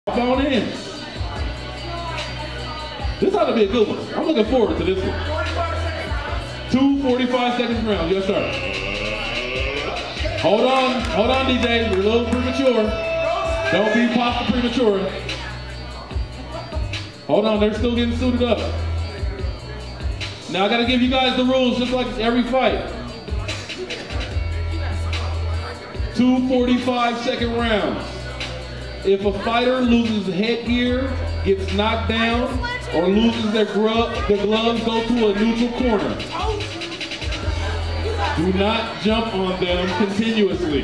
On in. This ought to be a good one. I'm looking forward to this one. 2 45-second rounds. Yes, sir. Hold on, DJ. You're a little premature. Don't be pasta premature. Hold on, they're still getting suited up. Now I gotta give you guys the rules just like every fight. 2 45-second rounds. If a fighter loses headgear, gets knocked down, or loses their gloves, go to a neutral corner. Do not jump on them continuously.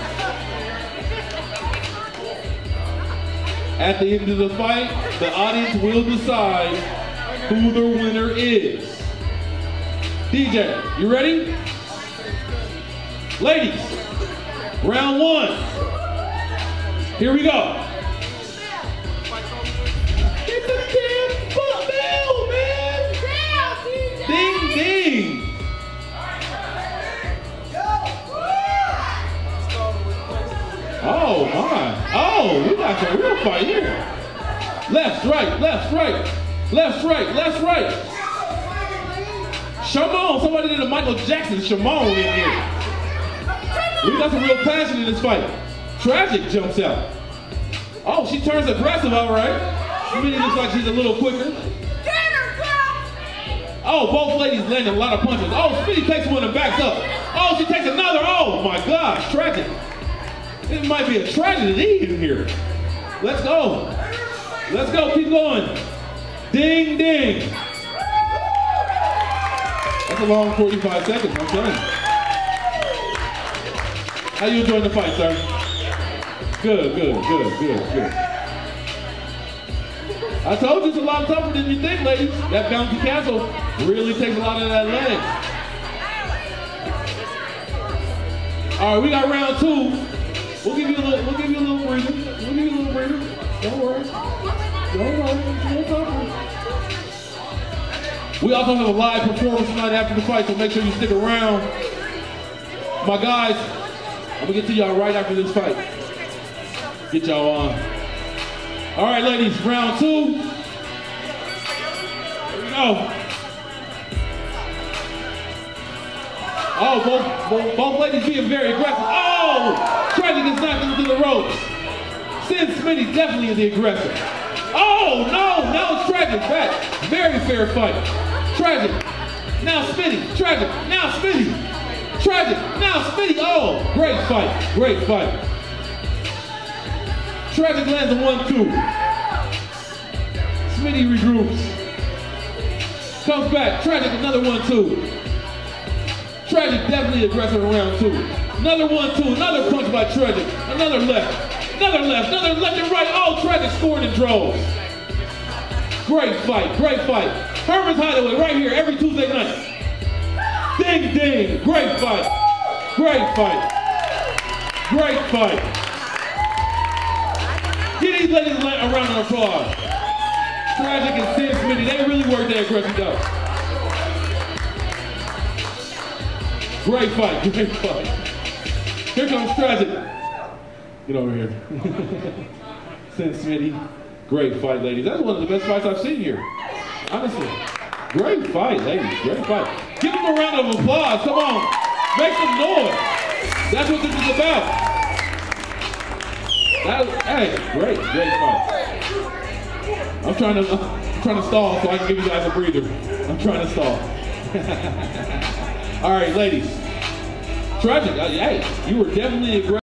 At the end of the fight, the audience will decide who the winner is. DJ, you ready? Ladies, round 1. Here we go. Get the damn bell, man! Ding, ding! Oh, my. Oh, we got some real fight here. Left, right, left, right. Left, right, left, right. Shimon, somebody did a Michael Jackson Shimon in here. We got some real passion in this fight. Tragic jumps out. Oh, she turns aggressive, all right. Smitty looks like she's a little quicker. Oh, both ladies landing a lot of punches. Oh, Smitty takes one and backs up. Oh, she takes another. Oh, my gosh, tragic. It might be a tragedy in here. Let's go. Let's go, keep going. Ding, ding. That's a long 45 seconds, I'm telling you. How you enjoying the fight, sir? Good. I told you it's a lot tougher than you think, ladies. That bouncy castle really takes a lot of that leg. All right, we got round 2. We'll give you a little breather. Don't worry. We also have a live performance tonight after the fight, so make sure you stick around. My guys, I'm gonna get to y'all right after this fight. Get y'all on. All right, ladies, round 2. Here we go. Oh, both ladies being very aggressive. Oh, Tragic is knocking into the ropes. Sin Smitty definitely is the aggressor. Oh, no, now it's Tragic back. Very fair fight. Tragic, now Smitty. Tragic, now Smitty. Tragic, now Smitty. Oh, great fight, great fight. Tragic lands a 1-2. Smitty regroups. Comes back. Tragic, another 1-2. Tragic definitely aggressive in round 2. Another 1-2. Another punch by Tragic. Another left. Another left. Another left and right. Oh, Tragic scored in droves. Great fight. Great fight. Herman's Hideaway right here every Tuesday night. Ding, ding. Great fight. Great fight. Great fight. Give these ladies a round of applause. Tragic and Sin Smitty, they really worked their aggressive out. Great fight, great fight. Here comes Tragic. Get over here. Sin Smitty, great fight, ladies. That's one of the best fights I've seen here. Honestly, great fight, ladies, great fight. Give them a round of applause, come on. Make some noise. That's what this is about. Hey, great fight. I'm trying to stall so I can give you guys a breather. I'm trying to stall. All right, ladies. Tragic, hey, you were definitely aggressive.